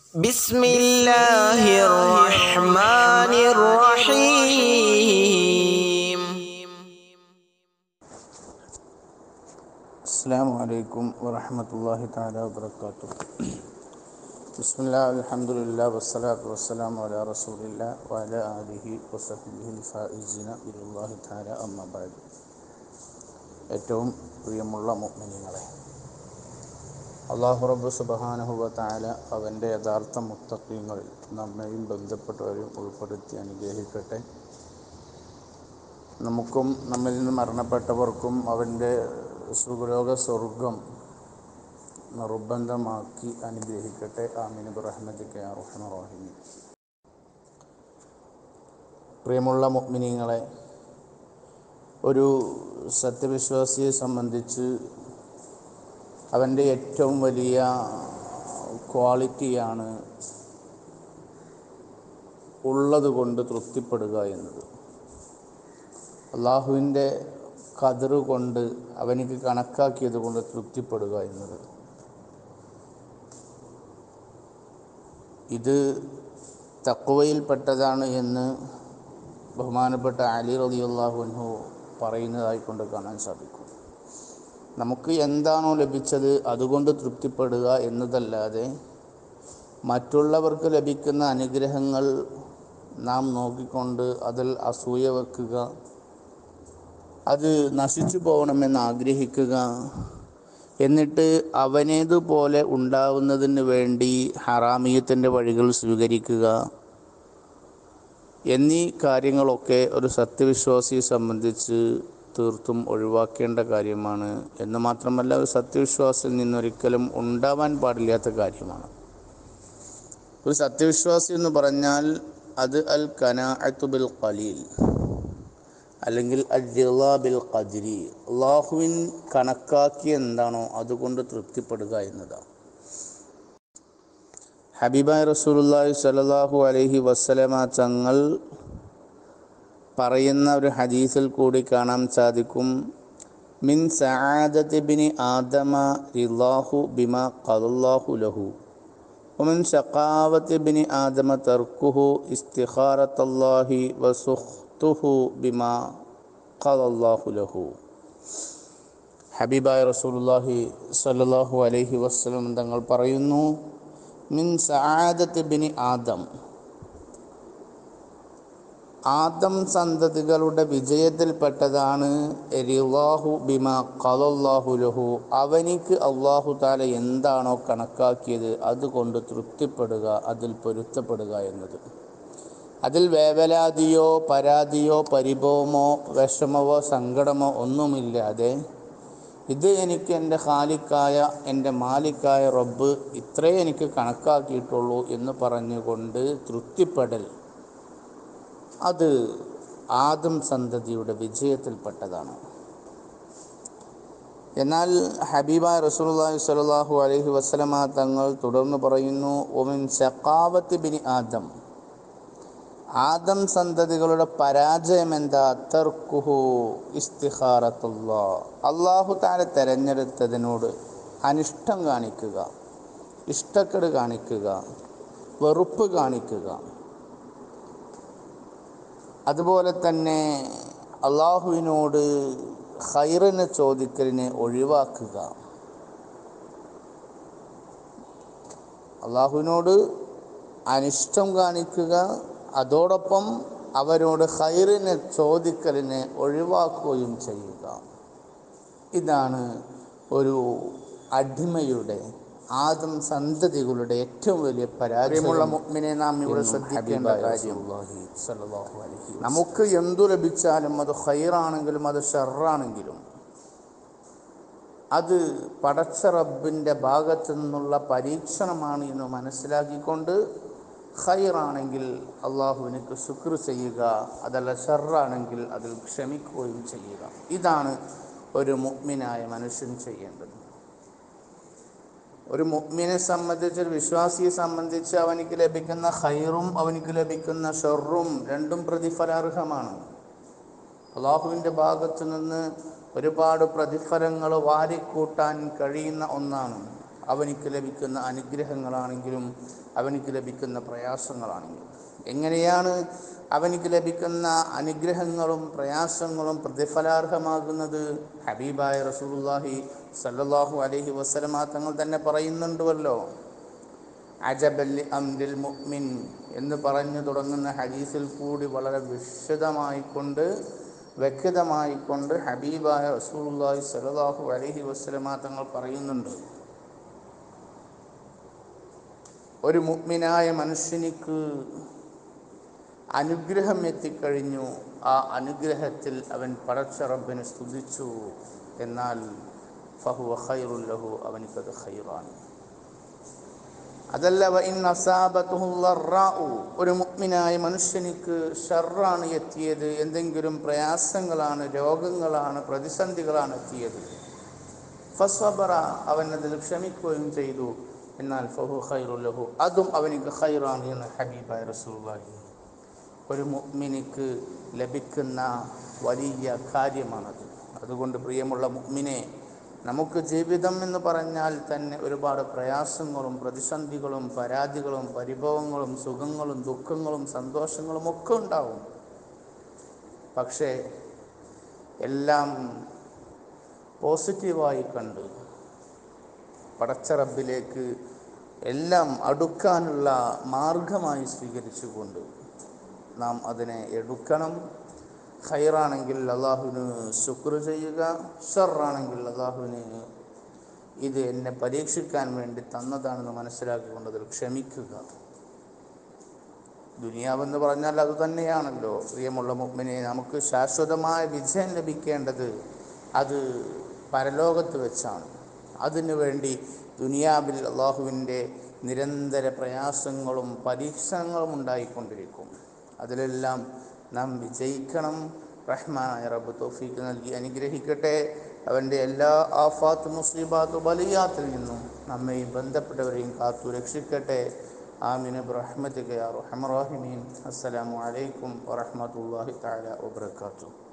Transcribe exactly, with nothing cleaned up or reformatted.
بسم الله الرحمن الرحيم. السلام عليكم ورحمة الله تعالى وبركاته. بسم الله الحمد لله والصلاة والسلام على رسول الله وعلى آله وصحبه الفائزين إلى الله تعالى أما بعد. ഏറ്റവും പ്രിയമുള്ള മുഅ്മിനീങ്ങളെ, അല്ലാഹു റബ്ബ് സുബ്ഹാനഹു വ തആല അവൻ്റെ യഥാർത്ഥ മുത്തഖീങ്ങളിൽ നമ്മയും ബന്ധപ്പെട്ടവരെയും ഉൾപ്പെടുത്തി അനുഗ്രഹിക്കട്ടെ. നമുക്കും നമ്മിൽ നിന്ന് മരണപ്പെട്ടവർക്കും അവൻ്റെ സുഖലോക സ്വർഗം നിർബന്ധമാക്കി അനുഗ്രഹിക്കട്ടെ. ആമീൻ ബിറഹ്മതിക യാ അർഹമർ റഹീമീൻ. പ്രിയമുള്ള മുഅ്മിനീങ്ങളെ, ഒരു സത്യവിശ്വാസിയെ സംബന്ധിച്ച് അവൻ്റെ ഏറ്റവും വലിയ ക്വാളിറ്റിയാണ് ഉള്ളത് കൊണ്ട് തൃപ്തിപ്പെടുക എന്നത്. അള്ളാഹുവിൻ്റെ ഖദർ കൊണ്ട് അവനിക്ക് കണക്കാക്കിയത് കൊണ്ട് തൃപ്തിപ്പെടുക എന്നത്. ഇത് തഖ്വയിൽപ്പെട്ടതാണ് എന്ന് ബഹുമാനപ്പെട്ട അലി റളിയല്ലാഹു അൻഹു പറയുന്നതായി കൊണ്ട് കാണാൻ സാധിക്കും. നമുക്ക് എന്താണോ ലഭിച്ചത് അതുകൊണ്ട് തൃപ്തിപ്പെടുക എന്നതല്ലാതെ മറ്റുള്ളവർക്ക് ലഭിക്കുന്ന അനുഗ്രഹങ്ങൾ നാം നോക്കിക്കൊണ്ട് അതിൽ അസൂയ വെക്കുക, അത് നശിച്ചു പോകണമെന്ന് ആഗ്രഹിക്കുക, എന്നിട്ട് അവനേതുപോലെ ഉണ്ടാവുന്നതിന് വേണ്ടി ഹറാമിയത്തിൻ്റെ വഴികൾ സ്വീകരിക്കുക എന്നീ കാര്യങ്ങളൊക്കെ ഒരു സത്യവിശ്വാസിയെ സംബന്ധിച്ച് തീർത്തും ഒഴിവാക്കേണ്ട കാര്യമാണ്. എന്ന് മാത്രമല്ല, ഒരു സത്യവിശ്വാസിയിൽ നിന്നൊരിക്കലും ഉണ്ടാവാൻ പാടില്ലാത്ത കാര്യമാണ്. ഒരു സത്യവിശ്വാസി എന്ന് പറഞ്ഞാൽ അത് അൽ ഖനാഅത്തു ബിൽ ഖലീൽ അല്ലെങ്കിൽ അൽ-റിളാ ബിൽ ഖദ്രി, അല്ലാഹുവിൻ കണക്കാക്കി എന്താണോ അതുകൊണ്ട് തൃപ്തിപ്പെടുക എന്നതാണ്. ഹബീബായ റസൂലുള്ളാഹി സ്വല്ലല്ലാഹു അലൈഹി വസല്ലമ തങ്ങൾ പറയുന്ന ഒരു ഹദീസിൽ കൂടി കാണാൻ സാധിക്കും, മിൻ സആദത്തി ബിനി ആദമ റിളാഹു ബിമാ ഖദല്ലാഹു ലഹു വമിൻ ശഖാവത്തി ബിനി ആദമ തർക്കുഹു ഇസ്തിഖാറത്തല്ലാഹി വസുഖ്തുഹു ബിമാ ഖദല്ലാഹു ലഹു. ഹബീബായ റസൂലുള്ളാഹി സ്വല്ലല്ലാഹു അലൈഹി വസല്ലം തങ്ങൾ പറയുന്നു, മിൻ സആദത്തി ബിനി ആദം, ആദം സന്തതികളുടെ വിജയത്തിൽപ്പെട്ടതാണ് റിളാഹു ബിമാ ഖദല്ലാഹു ലഹു, അവനിക്ക് അല്ലാഹു തആല എന്താണോ കണക്കാക്കിയത് അതുകൊണ്ട് തൃപ്തിപ്പെടുക, അതിൽ പൊരുത്തപ്പെടുക എന്നത്. അതിൽ വേവലാതിയോ പരാതിയോ പരിഭവമോ വിഷമമോ സങ്കടമോ ഒന്നുമില്ലാതെ ഇത് എനിക്ക് എൻ്റെ ഖാലിക്കായ എൻ്റെ മാലിക്കായ റബ്ബ് ഇത്രേ എനിക്ക് കണക്കാക്കിയിട്ടുള്ളൂ എന്ന് പറഞ്ഞുകൊണ്ട് തൃപ്തിപ്പെടൽ, അത് ആദം സന്തതിയുടെ വിജയത്തിൽപ്പെട്ടതാണ്. എന്നാൽ ഹബീബായ റസൂലുള്ളാഹി സ്വല്ലല്ലാഹു അലൈഹി വസല്ലമ തങ്ങൾ തുടർന്ന് പറയുന്നു, വമിൻ ശഖാവത്തി ബിനി ആദം, ആദം സന്തതികളുടെ പരാജയം എന്താ? തർക്കുഹു ഇസ്തിഖാറത്തുല്ലാഹ്, അല്ലാഹു തആല തിരഞ്ഞെടുത്തതിനോട് അനിഷ്ടം കാണിക്കുക, ഇഷ്ടക്കേട് കാണിക്കുക, വെറുപ്പ് കാണിക്കുക. അതുപോലെ തന്നെ അള്ളാഹുവിനോട് ഖൈറിനെ ചോദിക്കലിനെ ഒഴിവാക്കുക. അള്ളാഹുവിനോട് അനിഷ്ടം കാണിക്കുക, അതോടൊപ്പം അവരോട് ഖൈറിനെ ചോദിക്കലിനെ ഒഴിവാക്കുകയും ചെയ്യുക. ഇതാണ് ഒരു അടിമയുടെ, ആദം സന്തതികളുടെ ഏറ്റവും വലിയ പരാജയമുള്ള മുഅ്മിനെ നാം ഇവിടെ ശ്രദ്ധിക്കേണ്ട കാര്യം, നമുക്ക് എന്തു ലഭിച്ചാലും അത് ഖൈറാണെങ്കിലും അത് ഷർറാണെങ്കിലും അത് പടച്ച റബ്ബിൻ്റെ ഭാഗത്തു നിന്നുള്ള പരീക്ഷണമാണ് എന്ന് മനസ്സിലാക്കിക്കൊണ്ട് ഖൈറാണെങ്കിൽ അള്ളാഹുവിനക്ക് ശുക്ർ ചെയ്യുക, അതല്ല ഷർറാണെങ്കിൽ അതിൽ ക്ഷമിക്കുകയും ചെയ്യുക. ഇതാണ് ഒരു മുഅ്മിനായ മനുഷ്യൻ ചെയ്യേണ്ടത്. ഒരു മുഅ്മിനെ സംബന്ധിച്ച്, ഒരു വിശ്വാസിയെ സംബന്ധിച്ച് അവനിക്ക് ലഭിക്കുന്ന ഖൈറും അവനിക്ക് ലഭിക്കുന്ന ഷർറും രണ്ടും പ്രതിഫലാർഹമാണ്. അള്ളാഹുവിൻ്റെ ഭാഗത്തു നിന്ന് ഒരുപാട് പ്രതിഫലങ്ങൾ വാരിക്കൂട്ടാൻ കഴിയുന്ന ഒന്നാണ്. അവനിക്ക് ലഭിക്കുന്ന അനുഗ്രഹങ്ങളാണെങ്കിലും അവനിക്ക് ലഭിക്കുന്ന പ്രയാസങ്ങളാണെങ്കിലും. എങ്ങനെയാണ് അവനിക്ക് ലഭിക്കുന്ന അനുഗ്രഹങ്ങളും പ്രയാസങ്ങളും പ്രതിഫലാർഹമാകുന്നത്? ഹബീബായ റസൂലുള്ളാഹി സല്ലല്ലാഹു അലൈഹി വസല്ലമ തങ്ങൾ തന്നെ പറയുന്നുണ്ടല്ലോ. അജബൽ ലി അംരിൽ മുഅ്മിൻ എന്ന് പറഞ്ഞു തുടങ്ങുന്ന ഹദീസിൽ കൂടി വളരെ വിശദമായിക്കൊണ്ട് വ്യക്തമായിക്കൊണ്ട് ഹബീബായ റസൂലുള്ളാഹി സ്വല്ലല്ലാഹു അലൈഹി വസല്ലമ തങ്ങൾ പറയുന്നുണ്ട്, ഒരു മുഅ്മിനായ മനുഷ്യനിക്ക് അനുഗ്രഹം എത്തിക്കഴിഞ്ഞു, ആ അനുഗ്രഹത്തിൽ അവൻ പടച്ച റബ്ബിനെ സ്തുതിച്ചു എന്നാൽ ഫഹുവ ഖൈറുൽ ലഹു, അവനിക്കത് ഖൈറാണ്. അതല്ല വ ഇൻ അസാബതുഹു ളറാഉ, ഒരു മുഅ്മിനായ മനുഷ്യനിക്ക് ഷർറാണ് എത്തിയത്, എന്തെങ്കിലും പ്രയാസങ്ങളാണ്, രോഗങ്ങളാണ്, പ്രതിസന്ധികളാണ് എത്തിയത്, ഫസ്വബറ, അവൻ അതിൽ ക്ഷമിക്കുകയും ചെയ്തു എന്നാൽ ഫഹു ഖൈറുൽ ലഹു, അതും അവനിക്ക് ഖൈറാണ് എന്ന് ഹബീബായ റസൂലുള്ളാഹി. ഒരു മുഅ്മിനിക്ക് ലഭിക്കുന്ന വലിയ കാര്യമാണത്. അതുകൊണ്ട് പ്രിയമുള്ള മുഅ്മിനെ, നമുക്ക് ജീവിതം എന്ന് പറഞ്ഞാൽ തന്നെ ഒരുപാട് പ്രയാസങ്ങളും പ്രതിസന്ധികളും പരാതികളും പരിഭവങ്ങളും സുഖങ്ങളും ദുഃഖങ്ങളും സന്തോഷങ്ങളും ഒക്കെ ഉണ്ടാവും. പക്ഷേ എല്ലാം പോസിറ്റീവായി കണ്ട് പടച്ച റബ്ബിലേക്ക് എല്ലാം അടുക്കാനുള്ള മാർഗമായി സ്വീകരിച്ചുകൊണ്ട് നാം അതിനെ എടുക്കണം. ഖൈറാണെങ്കിൽ അള്ളാഹുവിന് ശുക്ർ ചെയ്യുക, ഷർറാണെങ്കിൽ അള്ളാഹുവിന് ഇത് എന്നെ പരീക്ഷിക്കാൻ വേണ്ടി തന്നതാണെന്ന് മനസ്സിലാക്കിക്കൊണ്ട് അതിൽ ക്ഷമിക്കുക. ദുനിയാവെന്ന് പറഞ്ഞാൽ അത് തന്നെയാണല്ലോ പ്രിയമുള്ള മുഅ്മിനെ. നമുക്ക് ശാശ്വതമായ വിജയം ലഭിക്കേണ്ടത് അത് പരലോകത്ത് വെച്ചാണ്. അതിനു വേണ്ടി ദുനിയാവിൽ അള്ളാഹുവിൻ്റെ നിരന്തര പ്രയാസങ്ങളും പരീക്ഷണങ്ങളും ഉണ്ടായിക്കൊണ്ടിരിക്കും. അതിലെല്ലാം നാം വിജയിക്കണം. റഹ്മാനായ റബ്ബ് തൗഫീഖ് നൽകി അനുഗ്രഹിക്കട്ടെ. അവൻ്റെ എല്ലാ ആഫാത്ത് മുസീബാത്ത് ബലിയാത്തിൽ നിന്നും നമ്മെയും ബന്ധപ്പെട്ടവരെയും കാത്തു രക്ഷിക്കട്ടെ. ആമീൻ ബിറഹ്മതിക യാ അർഹമർ റഹീമീൻ. അസ്സലാമു അലൈക്കും വറഹ്മത്തുള്ളാഹി തആല വബറകാതുഹു.